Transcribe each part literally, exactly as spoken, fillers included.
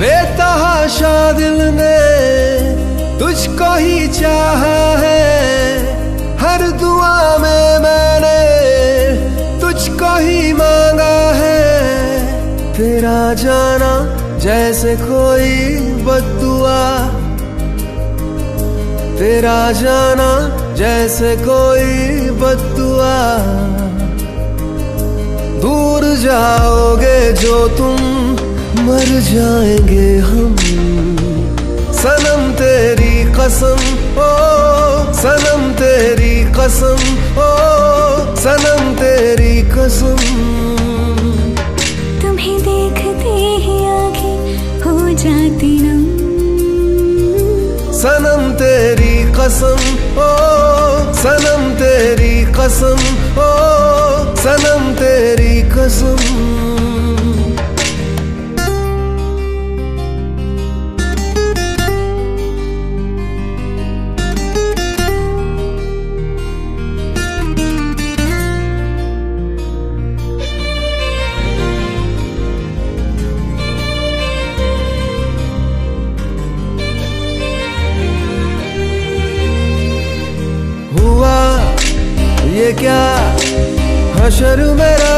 बेतहाशा दिल ने तुझको ही चाहा है, हर दुआ में मैंने तुझको ही मांगा है। तेरा जाना जैसे कोई बद्दुआ, तेरा जाना जैसे कोई बद्दुआ। दूर जाओगे जो तुम, मर जाएंगे हम। सनम तेरी कसम, ओ सनम तेरी कसम, ओ सनम तेरी कसम। तुम्हें देखते ही आँखें हो जाती नम। सनम तेरी कसम, ओ सनम तेरी कसम, ओ सनम तेरी कसम। हुआ ये क्या हशर मेरा,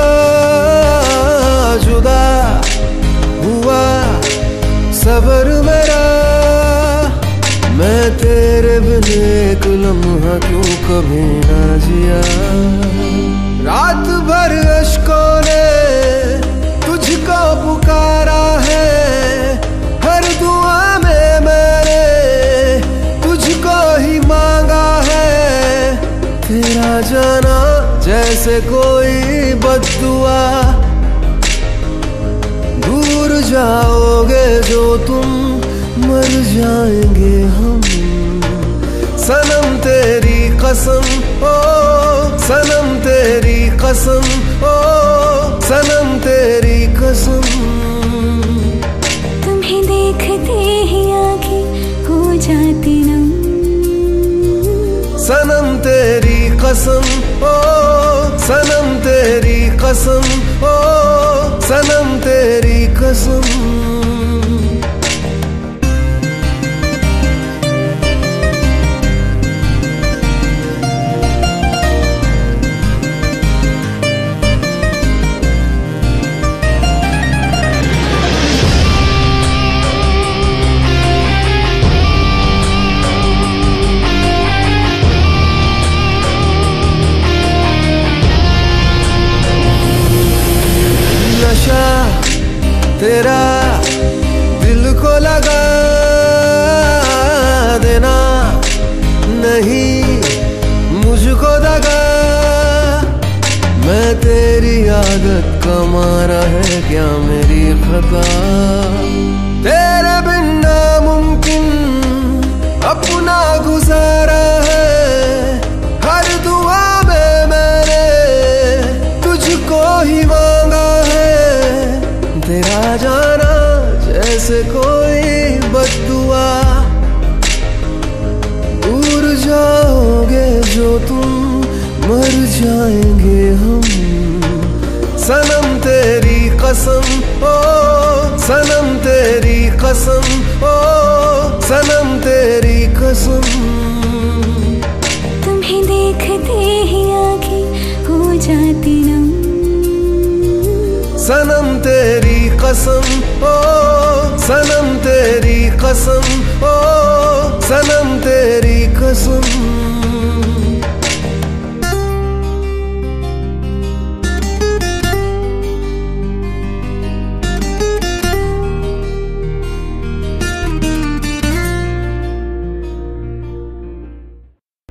जुदा हुआ सबर मेरा। मैं तेरे बिन एक लम्हा क्यों कभी ना जिया। रात भर अश्कों ने तुझको पुकारा है, हर दुआ में मैंने तुझको ही मांगा है। तेरा जाना जैसे कोई बद्दुआ, दूर जाओगे जो तुम, मर जाएंगे हम। सनम तेरी कसम, ओ सनम तेरी कसम, ओ सनम तेरी कसम। तुम्हें देखते ही आँखें हो जाती नम। सनम तेरी कसम, ओ सनम तेरी कसम, ओ सनम तेरी कसम। नशा तेरा दिल को लगा देना, नहीं मुझको दगा। मैं तेरी आदत का मारा है क्या मेरी खता। तेरे बिन नामुमकिन अपना गुजारा है, हर दुआ में मैंने तुझको ही मांगा है। तेरा जाना जैसे कोई बद्दुआ, दूर जाओगे जो तुम, मर जाएंगे हम। सनम तेरी कसम, ओ सनम तेरी कसम, ओ सनम तेरी कसम। तुम्हें देखते ही आँखें हो जाती नम। सनम तेरी कसम, ओ सनम तेरी कसम, ओ